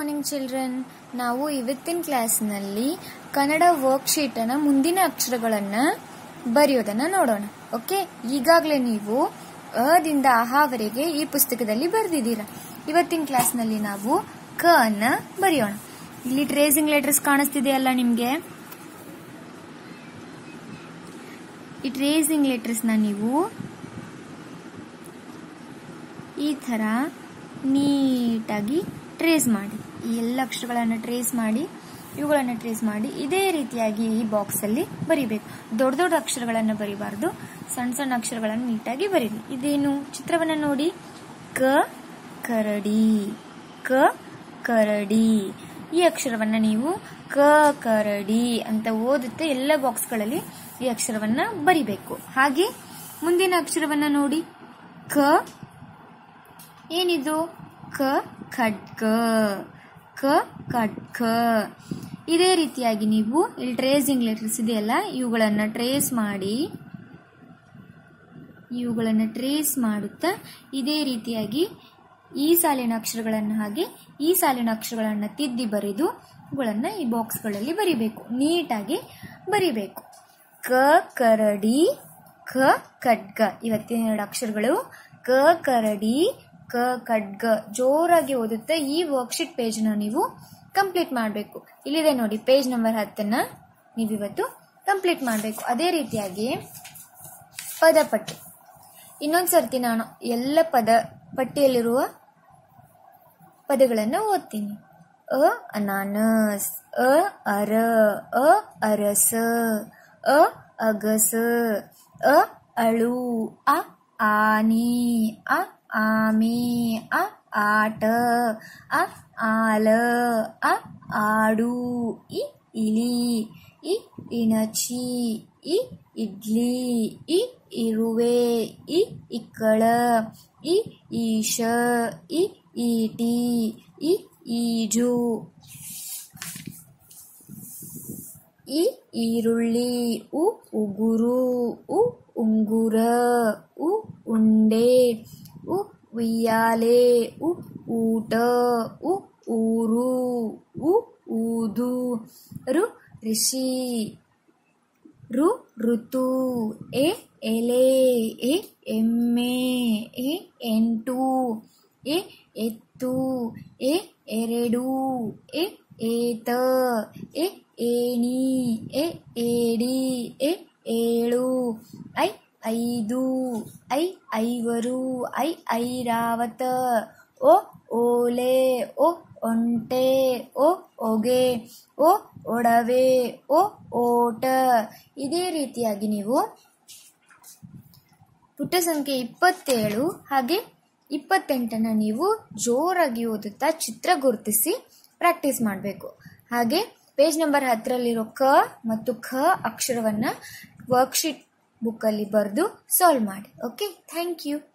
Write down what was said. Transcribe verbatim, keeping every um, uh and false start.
Morning children. ನಾವು ಇವತ್ತಿನ ಕ್ಲಾಸ್ನಲ್ಲಿ ಕನ್ನಡ ವರ್ಕ್ಶೀಟ್ ಅನ್ನ ಮುಂದಿನ ಅಕ್ಷರಗಳನ್ನ ಬರೆಯೋದನ್ನ ನೋಡೋಣ. ಓಕೆ, ಈಗಾಗಲೇ ನೀವು ಅದಿಂದ ಅಹಾವರೆಗೆ ಈ ಪುಸ್ತಕದಲ್ಲಿ ಬರೆದಿದ್ದೀರಾ. ಇವತ್ತಿನ ಕ್ಲಾಸ್ನಲ್ಲಿ ನಾವು ಕ ಅನ್ನ ಬರೆಯೋಣ. ಇಲ್ಲಿ ಟ್ರೇಸಿಂಗ್ ಲೆಟರ್ಸ್ ಕಾಣಿಸ್ತಿದೆಯಲ್ಲ ನಿಮ್ಗೆ. ಈ ಟ್ರೇಸಿಂಗ್ ಲೆಟರ್ಸ್ ನ ನೀವು ಈ ತರ ನೀಟಾಗಿ ಟ್ರೇಸ್ ಮಾಡಿ, ಈ ಎಲ್ಲ ಅಕ್ಷರಗಳನ್ನು ಟ್ರೇಸ್ ಮಾಡಿ, ಇವುಗಳನ್ನು ಟ್ರೇಸ್ ಮಾಡಿ ಇದೇ ರೀತಿಯಾಗಿ ಈ ಬಾಕ್ಸ್ ಅಲ್ಲಿ ಬರಿಬೇಕು. ದೊಡ್ಡ ದೊಡ್ಡ ಅಕ್ಷರಗಳನ್ನು ಬರಿಬಾರ್ದು, ಸಣ್ಣ ಸಣ್ಣ ಅಕ್ಷರಗಳನ್ನು ನೀಟಾಗಿ ಬರೀರಿ. ಇದೇನು ಚಿತ್ರವನ್ನ ನೋಡಿ. ಕ ಕರಡಿ, ಕ ಕರಡಿ. ಈ ಅಕ್ಷರವನ್ನ ನೀವು ಕ ಕರಡಿ ಅಂತ ಓದುತ್ತೆ ಎಲ್ಲ ಬಾಕ್ಸ್ಗಳಲ್ಲಿ ಈ ಅಕ್ಷರವನ್ನ ಬರಿಬೇಕು. ಹಾಗೆ ಮುಂದಿನ ಅಕ್ಷರವನ್ನ ನೋಡಿ. ಕ ಏನಿದು? ಕ ಖಡ್ಗ, ಕ ಖಡ್ಗ. ಇದೇ ರೀತಿಯಾಗಿ ನೀವು ಇಲ್ಲಿ ಟ್ರೇಸಿಂಗ್ ಲೆಟರ್ಸ್ ಇದೆಯಲ್ಲ, ಇವುಗಳನ್ನ ಟ್ರೇಸ್ ಮಾಡಿ ಇವುಗಳನ್ನ ಟ್ರೇಸ್ ಮಾಡುತ್ತಾ ಇದೇ ರೀತಿಯಾಗಿ ಈ ಸಾಲಿನ ಅಕ್ಷರಗಳನ್ನು ಹಾಗೆ ಈ ಸಾಲಿನ ಅಕ್ಷರಗಳನ್ನ ತಿದ್ದಿ ಬರೆದು ಇವುಗಳನ್ನ ಈ ಬಾಕ್ಸ್ಗಳಲ್ಲಿ ಬರಿಬೇಕು, ನೀಟಾಗಿ ಬರಿಬೇಕು. ಕ ಕರಡಿ, ಕ ಖಡ್ಗ. ಇವತ್ತಿನ ಎರಡು ಅಕ್ಷರಗಳು ಕ ಕರಡಿ, ಕ ಖಡ್ಗ. ಜೋರಾಗಿ ಓದುತ್ತೆ. ಈ ವರ್ಕ್ಶೀಟ್ ಪೇಜ್ ನ ನೀವು ಕಂಪ್ಲೀಟ್ ಮಾಡಬೇಕು. ಇಲ್ಲಿದೆ ನೋಡಿ ಪೇಜ್ ನಂಬರ್ ಹತ್ತನ್ನ ನೀವಿವತ್ತು ಕಂಪ್ಲೀಟ್ ಮಾಡಬೇಕು. ಅದೇ ರೀತಿಯಾಗಿ ಪದ ಪಟ್ಟಿ. ಇನ್ನೊಂದ್ಸರ್ತಿ ನಾನು ಎಲ್ಲ ಪದ ಪಟ್ಟಿಯಲ್ಲಿರುವ ಪದಗಳನ್ನು ಓದ್ತೀನಿ. ಅ ಅನಾನಸ್, ಅ ಅರ, ಅ ಅರಸ, ಅ ಅಗಸ, ಅ ಅಳು, ಅ ಆನೆ, ಅ ಆಮೆ, ಅ ಆಟ, ಅ ಆಲ, ಅ ಆಡು, ಇ ಇಲಿ, ಇ ಇಣಚಿ, ಇ ಇಡ್ಲಿ, ಇ ಇರುವೆ, ಇ ಇಕ್ಕಳ, ಇ ಈಶ, ಇ ಈಟಿ, ಇ ಈಜು, ಇ ಈರುಳ್ಳಿ, ಉ ಉಗುರು, ಉ ಉಂಗುರ, ಉ ಉಂಡೆ, ಉ ಉಯ್ಯಾಲೆ, ಉ ಊಟ, ಉ ಊರು, ಉ ಊದು, ರು ಋಷಿ, ರು ಋತು, ಎ ಎಲೆ, ಎ ಎಮ್ಮೆ, ಎ ಎಂಟು, ಎ ಎತ್ತು, ಎ ಎರಡು, ಎ ಏತ, ಎ ಏಣಿ, ಎ ಏಡಿ, ಎ ಏಳು, ಐ ಐದು, ಐ ಐವರು, ಐ ಐರಾವತ, ಓ ಓಲೆ, ಓ ಒಂಟೆ, ಓ ಒಗೆ, ಓ ಒಡವೆ, ಓ ಓಟ. ಇದೇ ರೀತಿಯಾಗಿ ನೀವು ಪುಟ ಸಂಖ್ಯೆ ಇಪ್ಪತ್ತೇಳು ಹಾಗೆ ಇಪ್ಪತ್ತೆಂಟನ್ನ ನೀವು ಜೋರಾಗಿ ಓದುತ್ತಾ ಚಿತ್ರ ಗುರುತಿಸಿ ಪ್ರಾಕ್ಟೀಸ್ ಮಾಡಬೇಕು. ಹಾಗೆ ಪೇಜ್ ನಂಬರ್ ಹತ್ತರಲ್ಲಿರೋ ಕ ಮತ್ತು ಖ ಅಕ್ಷರವನ್ನ ವರ್ಕ್ಶೀಟ್ ಬುಕ್ ಅಲ್ಲಿ ಬರೆದು ಸಾಲ್ವ್ ಮಾಡಿ. Okay, thank you.